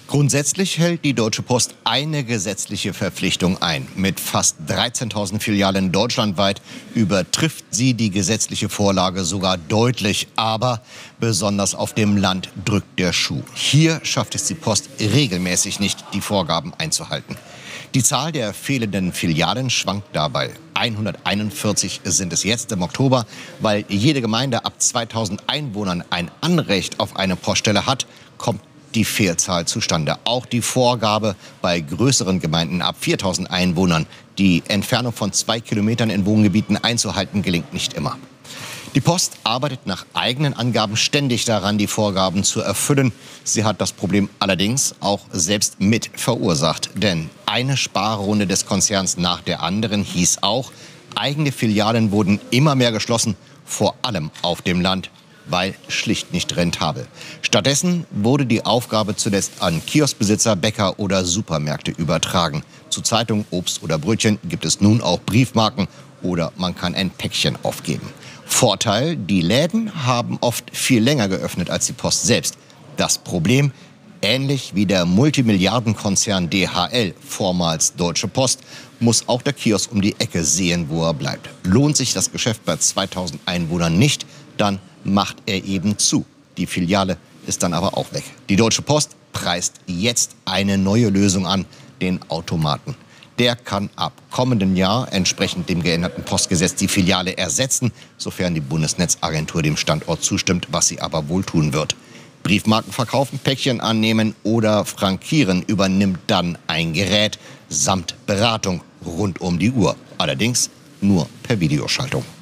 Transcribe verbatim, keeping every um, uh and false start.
Grundsätzlich hält die Deutsche Post eine gesetzliche Verpflichtung ein. Mit fast dreizehntausend Filialen deutschlandweit übertrifft sie die gesetzliche Vorlage sogar deutlich. Aber besonders auf dem Land drückt der Schuh. Hier schafft es die Post regelmäßig nicht, die Vorgaben einzuhalten. Die Zahl der fehlenden Filialen schwankt dabei. hunderteinundvierzig sind es jetzt im Oktober. Weil jede Gemeinde ab zweitausend Einwohnern ein Anrecht auf eine Poststelle hat, kommt die Fehlzahl zustande. Auch die Vorgabe bei größeren Gemeinden ab viertausend Einwohnern, die Entfernung von zwei Kilometern in Wohngebieten einzuhalten, gelingt nicht immer. Die Post arbeitet nach eigenen Angaben ständig daran, die Vorgaben zu erfüllen. Sie hat das Problem allerdings auch selbst mit verursacht. Denn eine Sparrunde des Konzerns nach der anderen hieß auch, eigene Filialen wurden immer mehr geschlossen, vor allem auf dem Land, weil schlicht nicht rentabel. Stattdessen wurde die Aufgabe zuletzt an Kioskbesitzer, Bäcker oder Supermärkte übertragen. Zu Zeitungen, Obst oder Brötchen gibt es nun auch Briefmarken oder man kann ein Päckchen aufgeben. Vorteil: Die Läden haben oft viel länger geöffnet als die Post selbst. Das Problem: Ähnlich wie der Multimilliardenkonzern D H L, vormals Deutsche Post, muss auch der Kiosk um die Ecke sehen, wo er bleibt. Lohnt sich das Geschäft bei zweitausend Einwohnern nicht, dann macht er eben zu. Die Filiale ist dann aber auch weg. Die Deutsche Post preist jetzt eine neue Lösung an, den Automaten. Der kann ab kommenden Jahr entsprechend dem geänderten Postgesetz die Filiale ersetzen, sofern die Bundesnetzagentur dem Standort zustimmt, was sie aber wohl tun wird. Briefmarken verkaufen, Päckchen annehmen oder frankieren übernimmt dann ein Gerät samt Beratung rund um die Uhr. Allerdings nur per Videoschaltung.